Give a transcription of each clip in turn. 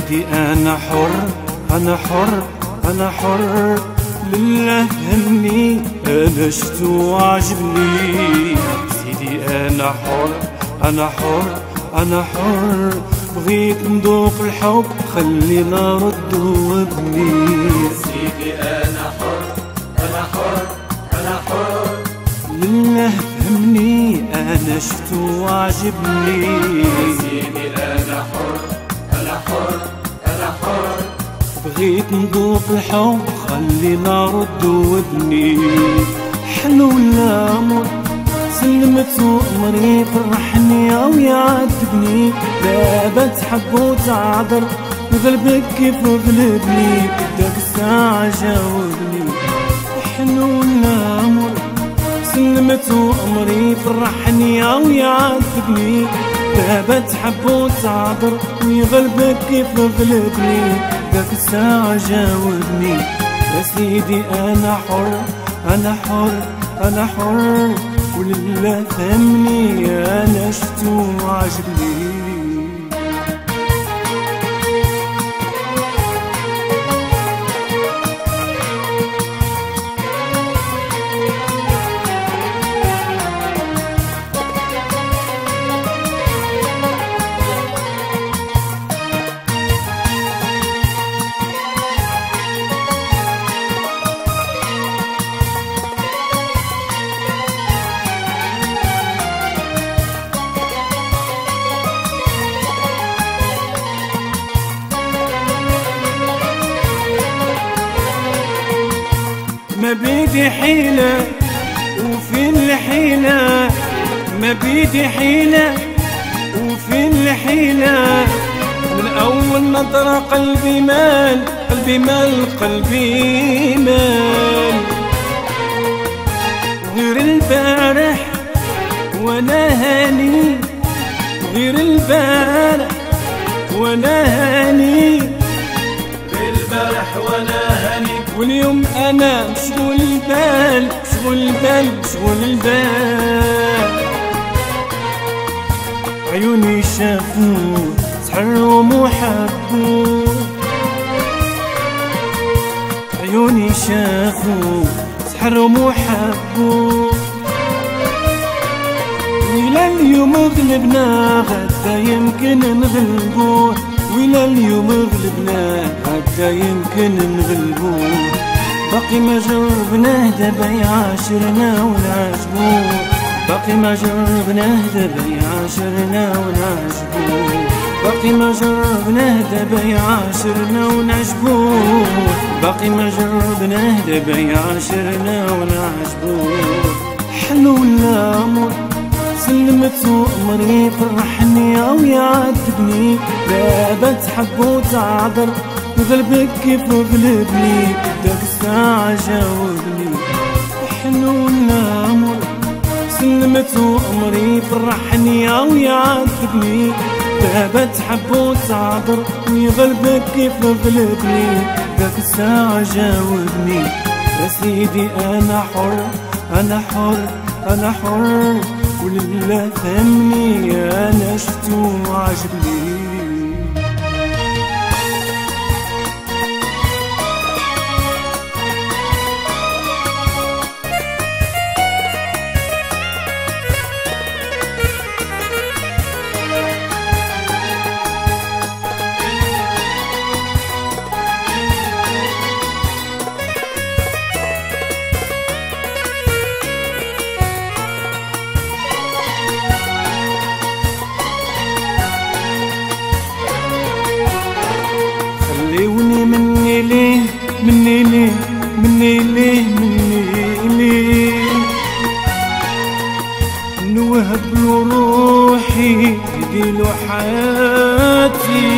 سيدي أنا حر أنا حر أنا حر، لله همني أنا شتو عجبني. سيدي أنا حر أنا حر أنا حر، بغيت نذوق الحب خلي نار تذوبني. سيدي أنا حر أنا حر أنا حر، لله فهمني أنا شتو عجبني. سيدي أنا حر أنا حر أنا حر، بغيت نذوق الحب خلي نار تذوبني. حلو الأمر سلمت أمري فرحني أو يعذبني، دابا تحب وتعذر وغلبك كيف غلبني، داك الساعة جاوبني. حلو الأمر سلمت أمري فرحني أو يعذبني، دابا تحب وتعذر ويغلبك كيف غلبني، داك الساعة جاوبني. يا سيدي أنا حر أنا حر أنا حر، ولله فهمني أنا شتو عجبني. ما بيدي حيلة وفين الحيلة، ما بيدي حيلة وفين الحيلة، من أول نظرة قلبي مال قلبي مال قلبي مال. غير البارح وانا هاني، غير البارح وانا هاني، غير البارح وانا هاني، واليوم انا مشغول البال مشغول البال مشغول البال. عيوني شافوا سحروا وحبوا، عيوني شافوا سحروا وحبوا، ويلا اليوم غلبنا غدا يمكن نغلبوه، ويلا اليوم غلبنا غدا يمكن نغلبوه. باقي ما جربناه دابا يعاشرنا ونعجبوه، باقي ما جربناه دابا يعاشرنا ونعجبوه، باقي ما جربناه دابا يعاشرنا ونعجبوه، باقي ما جربناه دابا يعاشرنا ونعجبوه. حلو الأمر سلمت أمري فرحني أو يعذبني، دابا تحب وتعذر وغلبك كيف غلبني، داك الساعة جاوبني. حلو الأمر سلمت أمري فرحني أو يعذبني، دابا تحب وتعذر ويغلبك كيف غلبني، داك الساعة جاوبني. يا سيدي أنا حر أنا حر أنا حر، ولله فهمني أنا شتو عجبني. خليوني مني ليه مني ليه مني ليه مني ليه، نوهب له روحي يديلو حياتي.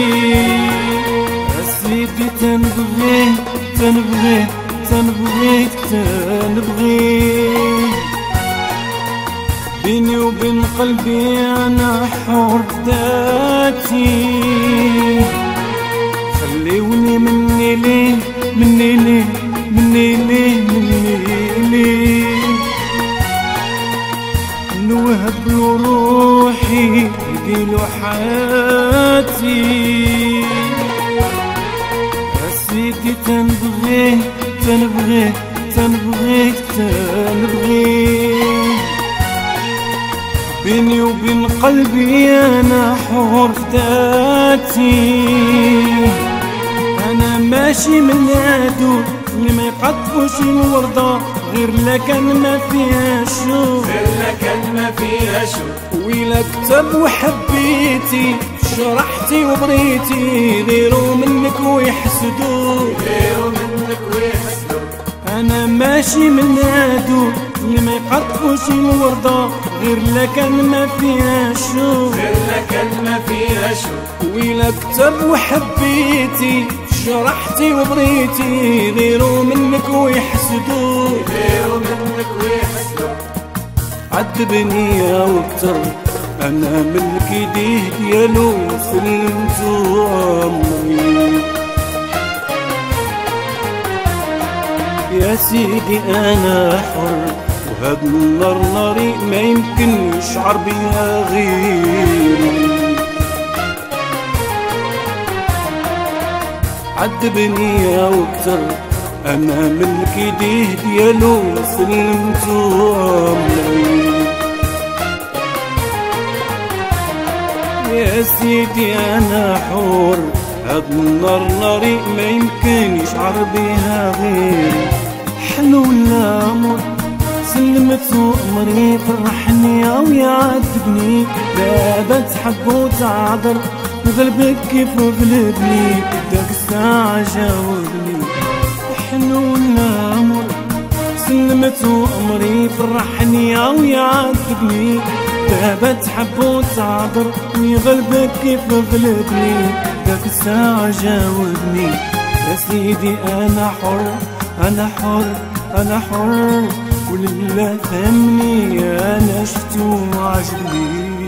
سيدي تنبغيه تنبغيه تنبغيك تنبغيه، بيني وبين قلبي أنا حر ذاتي. خليوني مني ليه مني ليه مني ليه مني ليه، نوهب له روحي يديلو حياتي. سيدي تنبغيك تنبغيك تنبغيك تنبغيك، بيني وبين قلبي انا حور ذاتي، انا ماشي من العدو اللي ما يقطفوش الوردة غير لكان ما فيها شوق، غير لكان ما فيها شوق. ويلا كتب وحبيتي شرحتي وبريتي غيرو منك ويحسدوا، غيرو منك ويحسدوا. انا ماشي من العدو اللي ما يقطفوش الوردة غير لكان ما فيها شوق، غير لكان ما فيها شوق. ويلا كتب وحبيتي شرحتي وبريتي غيرو منك ويحسدوا، غيرو منك ويحسدوا. عذبني يا وكتر انا ملك ايديه ديالو سلمتو عمري، يا سيدي انا حر وهاد النار ناري ما يمكن يشعر بيها غيري، عذبني يا وكتر انا ملك ايديه ديالو سلمتو عمري، يا سيدي انا حور هاد النار ناري ما يمكن يشعر بيها غيري، حلو الامر سلمتو امري فرحني او يعذبني، دابا تحب وتعذر وقلبك كيف غلبني، داك الساعة جاوبني، حلو الامر سلمتو امري فرحني او يعذبني، دابا تحب وتعذر ويغلبك كيف غلبني، داك الساعة جاوبني، يا سيدي انا حر انا حر انا حر، ولله فهمني انا شفتو وعجبني.